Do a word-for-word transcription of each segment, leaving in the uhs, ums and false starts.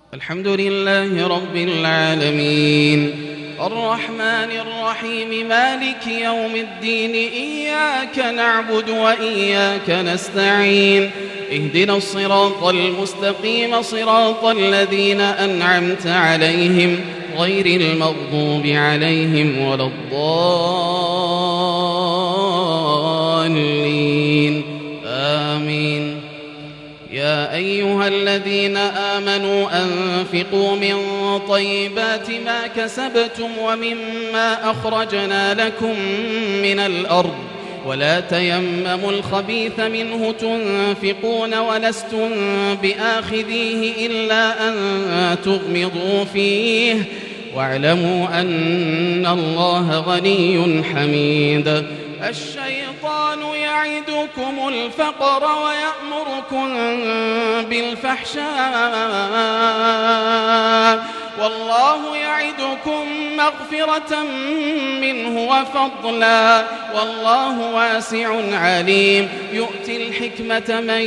الحمد لله رب العالمين الرحمن الرحيم مالك يوم الدين إياك نعبد وإياك نستعين اهدنا الصراط المستقيم صراط الذين أنعمت عليهم غير المغضوب عليهم ولا الضالين آمين. يا أيها الذين آمنوا أنفقوا من طيبات ما كسبتم ومما أخرجنا لكم من الأرض ولا تيمموا الخبيث منه تنفقون ولستم بآخذيه إلا أن تغمضوا فيه واعلموا أن الله غني حميد. الشيطان يعدكم الفقر ويأمركم بالفحشاء والله يعدكم مغفرة منه وفضلا والله واسع عليم. يؤتي الحكمة من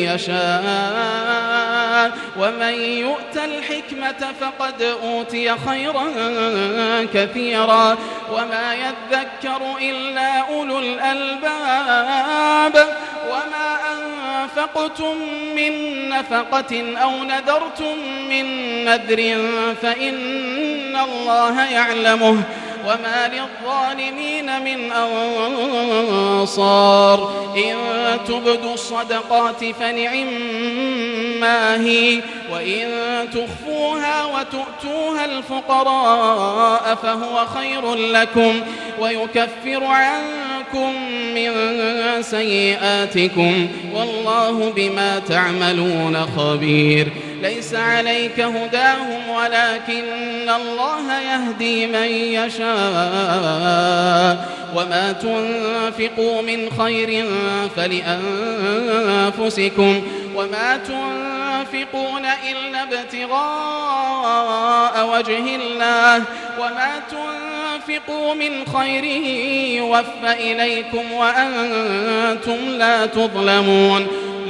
يشاء ومن يؤت الحكمة فقد أوتي خيرا كثيرا وما يذكر إلا أولو الألباب. وما أنفقتم من نفقة أو نذرتم من نذر فإن الله يعلمه وما للظالمين من أنصار. إن تبدوا الصدقات فنعما هي وإن تخفوها وتؤتوها الفقراء فهو خير لكم ويكفر عنكم من سيئاتكم والله بما تعملون خبير. ليس عليك هداهم ولكن الله يهدي من يشاء وما تنفقوا من خير فلأنفسكم وما تنفقون إلا ابتغاء وجه الله وما تنفقوا من خير يوفى إليكم وأنتم لا تظلمون.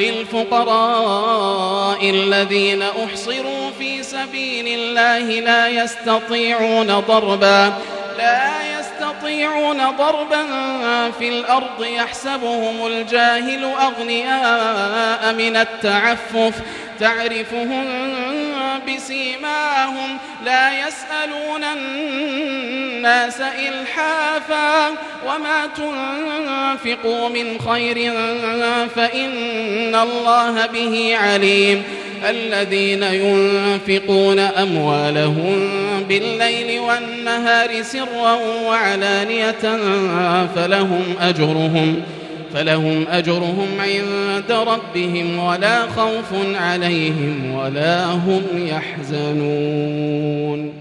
للفقراء الذين أحصروا في سبيل الله لا يستطيعون ضربا لا يستطيعون ضربا في الأرض يحسبهم الجاهل أغنياء من التعفف تعرفهم بسيماهم لا يسألون الناس إلحافا وما تنفقوا من خير فإن الله به عليم. الذين ينفقون أموالهم بالليل والنهار سرا وعلانية فلهم أجرهم فلهم أجرهم عند ربهم ولا خوف عليهم ولا هم يحزنون.